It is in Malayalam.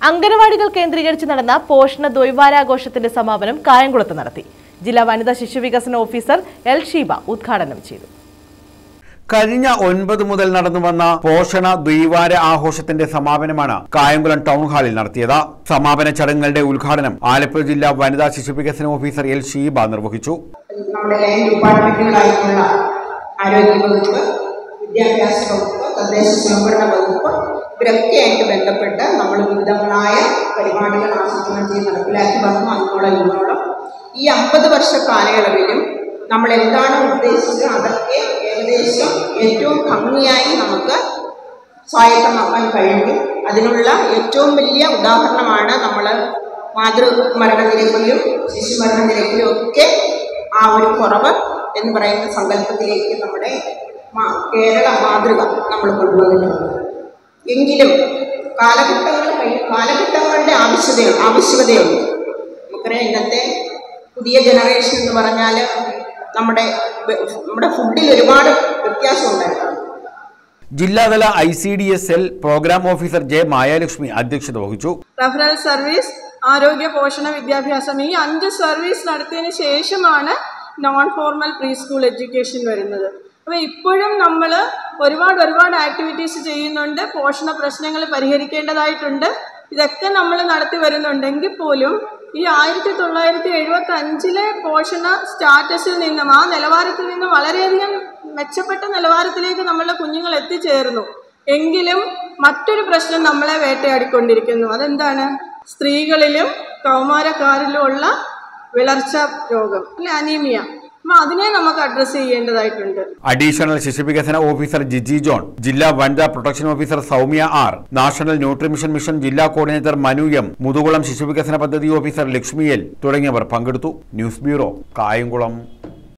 അംഗനവാടികൾ കേന്ദ്രീകരിച്ച് നടന്ന പോഷണ ദ്വൈവാരാഘോഷത്തിന്റെ സമാപനം കായംകുളത്ത് നടത്തി. ജില്ലാ വനിതാ ശിശുവികസന ഓഫീസർ എൽ ഷീബ ഉദ്ഘാടനം ചെയ്തു. കഴിഞ്ഞ 9 മുതൽ നടന്നുവന്ന പോഷണ ദ്വൈവാര ആഘോഷത്തിന്റെ സമാപനമാണ് കായംകുളം ടൗൺ ഹാളിൽ നടത്തിയത്. സമാപന ചടങ്ങുകളുടെ ഉദ്ഘാടനം ആലപ്പുഴ ജില്ലാ വനിതാ ശിശുവികസന ഓഫീസർ എൽ ഷീബ നിർവഹിച്ചു. നമ്മുടെ ലൈൻ ഡിപ്പാർട്ട്മെന്റുകളായിട്ടുള്ള ആരോഗ്യ വകുപ്പ്, വിദ്യാഭ്യാസ വകുപ്പ്, തദ്ദേശ സ്വയംഭരണ വകുപ്പ് ഇവരൊക്കെയായിട്ട് ബന്ധപ്പെട്ട് നമ്മൾ വിവിധങ്ങളായ പരിപാടികൾ ആസൂത്രണം ചെയ്ത് നടപ്പിലാക്കി വന്നു. അങ്ങോളം ഈ 50 വർഷ കാലയളവിലും നമ്മൾ എന്താണ് ഉദ്ദേശിച്ചത് അതൊക്കെ ഏകദേശം ഏറ്റവും ഭംഗിയായി നമുക്ക് സ്വായത്തമാക്കാൻ കഴിഞ്ഞു. അതിനുള്ള ഏറ്റവും വലിയ ഉദാഹരണമാണ് നമ്മൾ മാതൃമരണനിരക്കിലും ശിശുമരണനിരക്കിലും ഒക്കെ ആ ഒരു കുറവ് എന്ന് പറയുന്ന സങ്കല്പത്തിലേക്ക് നമ്മുടെ കേരള മാതൃക നമ്മൾ കൊണ്ടുവന്നിട്ടുണ്ട്. എങ്കിലും കാലഘട്ടങ്ങളുടെ ആവശ്യകതയുണ്ട്. നമുക്കറിയാം, ഇന്നത്തെ പുതിയ ജനറേഷൻ എന്ന് പറഞ്ഞാൽ നമ്മുടെ ഫുഡിൽ ഒരുപാട് വ്യത്യാസം ഉണ്ടായിട്ടുണ്ട്. ജില്ലാതല ICDSL program officer J Mayalakshmi അധ്യക്ഷത വഹിച്ചു. റഫറൽ സർവീസ്, ആരോഗ്യ പോഷണ വിദ്യാഭ്യാസം, ഈ 5 സർവീസ് നടത്തിയതിന് ശേഷമാണ് non formal preschool education വരുന്നത്. അപ്പോൾ ഇപ്പോഴും നമ്മൾ ഒരുപാട് ആക്ടിവിറ്റീസ് ചെയ്യുന്നുണ്ട്. പോഷണ പ്രശ്നങ്ങൾ പരിഹരിക്കേണ്ടതായിട്ടുണ്ട്. ഇതൊക്കെ നമ്മൾ നടത്തി വരുന്നുണ്ടെങ്കിൽ പോലും ഈ 1975 പോഷണ സ്റ്റാറ്റസിൽ നിന്നും ആ നിലവാരത്തിൽ നിന്നും വളരെയധികം മെച്ചപ്പെട്ട നിലവാരത്തിലേക്ക് നമ്മളുടെ കുഞ്ഞുങ്ങൾ എത്തിച്ചേർന്നു. എങ്കിലും മറ്റൊരു പ്രശ്നം നമ്മളെ വേട്ടയാടിക്കൊണ്ടിരിക്കുന്നു. അതെന്താണ്? സ്ത്രീകളിലും കൗമാരക്കാരിലും ഉള്ള വിളർച്ച രോഗം, അല്ലെ, അനീമിയ. അതിനെ നമുക്ക് അഡ്രസ് ചെയ്യേണ്ടതായിട്ടുണ്ട്. അഡീഷണൽ ശിശുവികസന ഓഫീസർ ജിജി ജോൺ, ജില്ലാ വനിതാ protection officer Saumya R, national nutrition mission ജില്ലാ കോർഡിനേറ്റർ മനു എം, മുതുകുളം ശിശുവികസന പദ്ധതി ഓഫീസർ ലക്ഷ്മി എൽ തുടങ്ങിയവർ പങ്കെടുത്തു. News bureau, Kayamkulam.